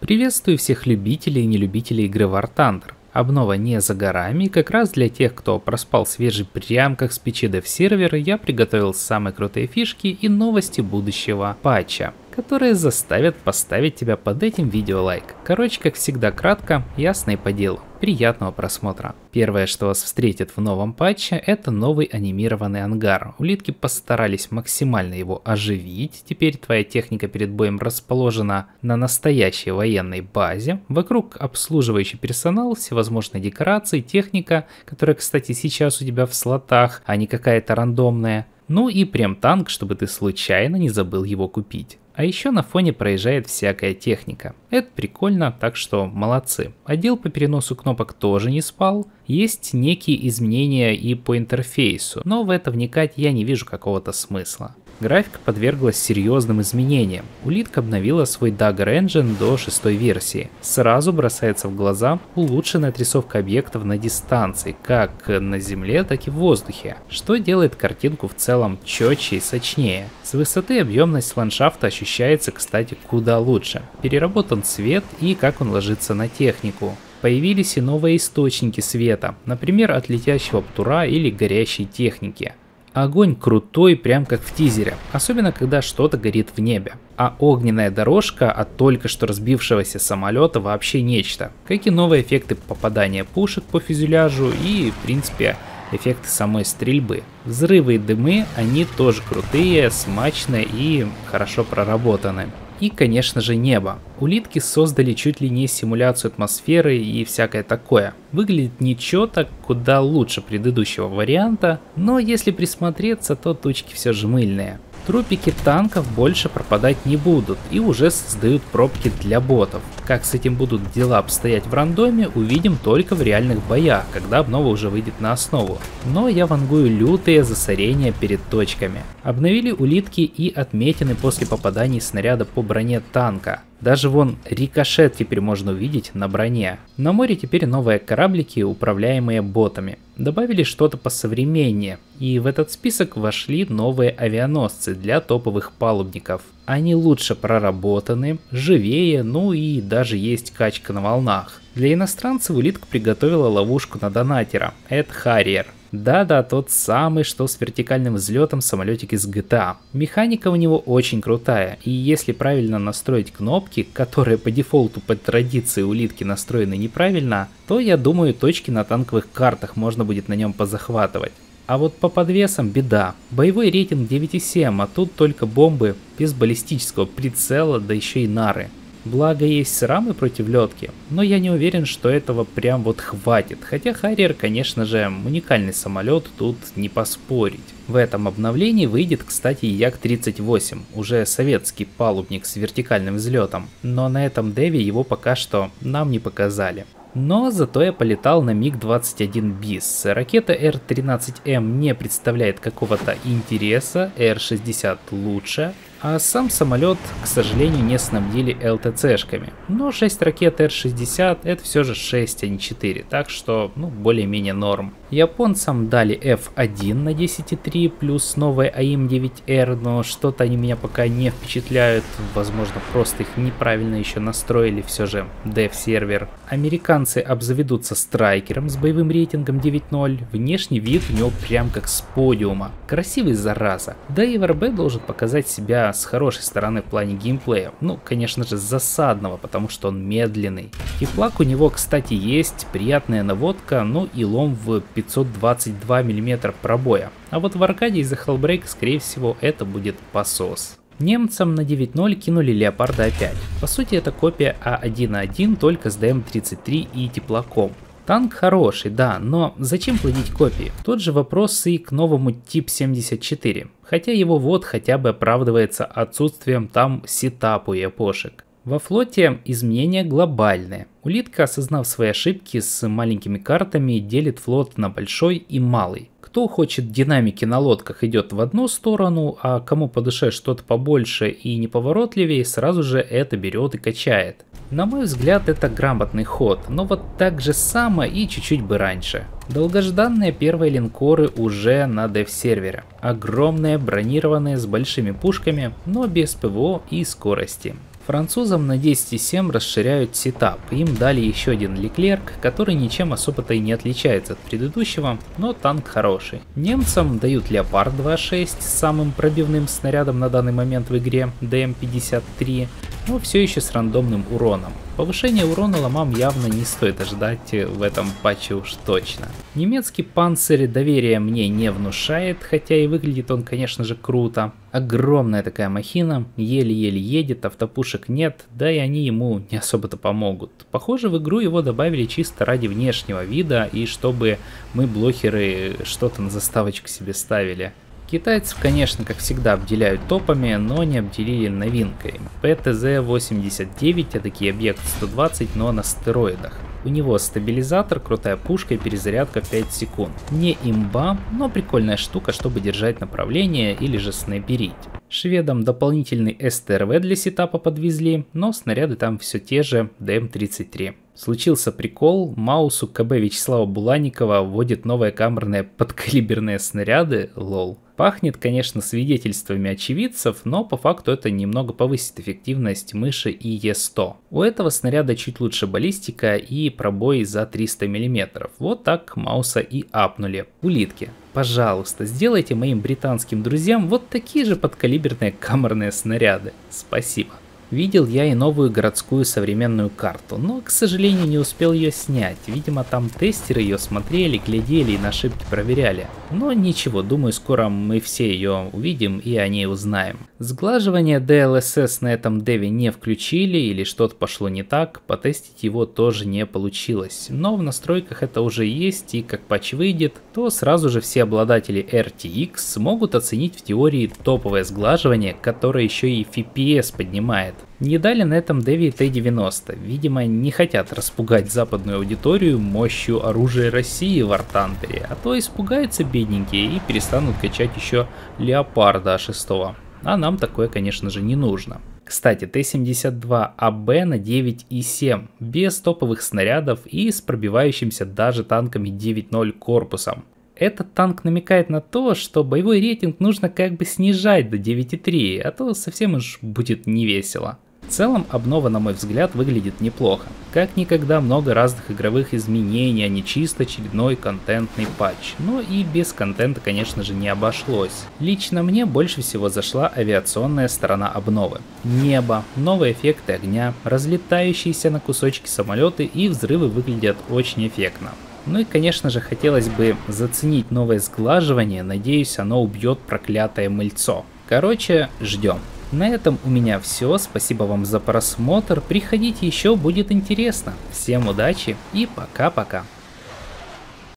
Приветствую всех любителей и нелюбителей игры War Thunder. Обнова не за горами, и как раз для тех, кто проспал свежий прям как с печи дев-сервера, я приготовил самые крутые фишки и новости будущего патча, которые заставят поставить тебя под этим видео лайк. Короче, как всегда кратко, ясно и по делу. Приятного просмотра. Первое, что вас встретит в новом патче, это новый анимированный ангар. Улитки постарались максимально его оживить. Теперь твоя техника перед боем расположена на настоящей военной базе. Вокруг обслуживающий персонал, всевозможные декорации, техника, которая, кстати, сейчас у тебя в слотах, а не какая-то рандомная. Ну и прям танк, чтобы ты случайно не забыл его купить. А еще на фоне проезжает всякая техника. Это прикольно, так что молодцы. Отдел по переносу кнопок тоже не спал. Есть некие изменения и по интерфейсу, но в это вникать я не вижу какого-то смысла. Графика подверглась серьезным изменениям. Улитка обновила свой Dagger Engine до 6 версии. Сразу бросается в глаза улучшенная отрисовка объектов на дистанции, как на земле, так и в воздухе, что делает картинку в целом четче и сочнее. С высоты объемность ландшафта ощущается, кстати, куда лучше. Переработан цвет и как он ложится на технику. Появились и новые источники света, например, от летящего птура или горящей техники. Огонь крутой, прям как в тизере, особенно когда что-то горит в небе. А огненная дорожка от только что разбившегося самолета вообще нечто. Как и новые эффекты попадания пушек по фюзеляжу и, в принципе, эффекты самой стрельбы. Взрывы и дымы, они тоже крутые, смачные и хорошо проработаны. И, конечно же, небо. Улитки создали чуть ли не симуляцию атмосферы и всякое такое. Выглядит ничего так куда лучше предыдущего варианта, но если присмотреться, то тучки все же мыльные. Трупики танков больше пропадать не будут и уже создают пробки для ботов. Как с этим будут дела обстоять в рандоме, увидим только в реальных боях, когда обнова уже выйдет на основу. Но я вангую лютые засорения перед точками. Обновили улитки и отметины после попаданий снаряда по броне танка. Даже вон рикошет теперь можно увидеть на броне. На море теперь новые кораблики, управляемые ботами. Добавили что-то посовременнее, и в этот список вошли новые авианосцы для топовых палубников. Они лучше проработаны, живее, ну и даже есть качка на волнах. Для иностранцев улитка приготовила ловушку на донатера. Это Harrier. Да-да, тот самый, что с вертикальным взлетом самолетик из GTA. Механика у него очень крутая, и если правильно настроить кнопки, которые по дефолту по традиции улитки настроены неправильно, то я думаю, точки на танковых картах можно будет на нем позахватывать. А вот по подвесам беда. Боевой рейтинг 9,7, а тут только бомбы без баллистического прицела, да еще и нары. Благо есть рамы против летки, но я не уверен, что этого прям вот хватит, хотя Harrier, конечно же, уникальный самолет, тут не поспорить. В этом обновлении выйдет, кстати, Як-38, уже советский палубник с вертикальным взлетом, но на этом деве его пока что нам не показали. Но зато я полетал на МиГ-21 БИС. Ракета Р-13М не представляет какого-то интереса, Р-60 лучше. А сам самолет, к сожалению, не снабдили ЛТЦшками. Но 6 ракет Р-60 это все же 6, а не 4, так что, ну, более-менее норм. Японцам дали F1 на 10,3 плюс новый АИМ-9Р, но что-то они меня пока не впечатляют. Возможно, просто их неправильно еще настроили, все же дев-сервер. Американцы обзаведутся страйкером с боевым рейтингом 9.0. Внешний вид у него прям как с подиума. Красивый зараза. Да и ВРБ должен показать себя с хорошей стороны в плане геймплея. Ну, конечно же, засадного, потому что он медленный. Киплак у него, кстати, есть, приятная наводка, ну и лом в 522 мм пробоя. А вот в аркаде из-за Hellbreak, скорее всего, это будет посос. Немцам на 9.0 кинули Леопарда опять. По сути, это копия А1-1, только с ДМ-33 и теплаком. Танк хороший, да, но зачем плодить копии? Тот же вопрос и к новому ТИП-74, хотя его вот хотя бы оправдывается отсутствием там сетапу и эпошек. Во флоте изменения глобальные. Улитка, осознав свои ошибки с маленькими картами, делит флот на большой и малый. Кто хочет динамики на лодках, идет в одну сторону, а кому по душе что-то побольше и неповоротливее, сразу же это берет и качает. На мой взгляд, это грамотный ход, но вот так же само и чуть-чуть бы раньше. Долгожданные первые линкоры уже на дев-сервере. Огромные, бронированные, с большими пушками, но без ПВО и скорости. Французам на 10.7 расширяют сетап, им дали еще один Леклерк, который ничем особо-то и не отличается от предыдущего, но танк хороший. Немцам дают Леопард 2.6 с самым пробивным снарядом на данный момент в игре ДМ-53, но все еще с рандомным уроном. Повышение урона ломам явно не стоит ожидать в этом патче уж точно. Немецкий панцирь доверия мне не внушает, хотя и выглядит он, конечно же, круто. Огромная такая махина, еле-еле едет, автопушек нет, да и они ему не особо-то помогут. Похоже, в игру его добавили чисто ради внешнего вида и чтобы мы, блохеры, что-то на заставочку себе ставили. Китайцев, конечно, как всегда, обделяют топами, но не обделили новинкой. ПТЗ-89, эдакий объект 120, но на стероидах. У него стабилизатор, крутая пушка и перезарядка 5 секунд. Не имба, но прикольная штука, чтобы держать направление или же снайперить. Шведам дополнительный СТРВ для сетапа подвезли, но снаряды там все те же ДМ-33. Случился прикол, Маусу КБ Вячеслава Буланникова вводит новые камерные подкалиберные снаряды, лол. Пахнет, конечно, свидетельствами очевидцев, но по факту это немного повысит эффективность мыши и Е100. У этого снаряда чуть лучше баллистика и пробой за 300 мм. Вот так Мауса и апнули. Улитки, пожалуйста, сделайте моим британским друзьям вот такие же подкалиберные камерные снаряды. Спасибо. Видел я и новую городскую современную карту, но, к сожалению, не успел ее снять. Видимо, там тестеры ее смотрели, глядели и на ошибки проверяли. Но ничего, думаю, скоро мы все ее увидим и о ней узнаем. Сглаживание DLSS на этом деве не включили или что-то пошло не так, потестить его тоже не получилось. Но в настройках это уже есть, и как патч выйдет, то сразу же все обладатели RTX смогут оценить в теории топовое сглаживание, которое еще и FPS поднимает. Не дали на этом деве Т-90, видимо не хотят распугать западную аудиторию мощью оружия России в War Thunder, а то испугаются бедненькие и перестанут качать еще Леопарда 6. А нам такое, конечно же, не нужно. Кстати, Т-72АБ на 9,7, без топовых снарядов и с пробивающимся даже танками 9.0 корпусом. Этот танк намекает на то, что боевой рейтинг нужно как бы снижать до 9.3, а то совсем уж будет невесело. В целом, обнова, на мой взгляд, выглядит неплохо. Как никогда много разных игровых изменений, а не чисто очередной контентный патч. Но и без контента, конечно же, не обошлось. Лично мне больше всего зашла авиационная сторона обновы. Небо, новые эффекты огня, разлетающиеся на кусочки самолеты и взрывы выглядят очень эффектно. Ну и, конечно же, хотелось бы заценить новое сглаживание, надеюсь, оно убьет проклятое мыльцо. Короче, ждем. На этом у меня все, спасибо вам за просмотр, приходите еще, будет интересно. Всем удачи и пока-пока.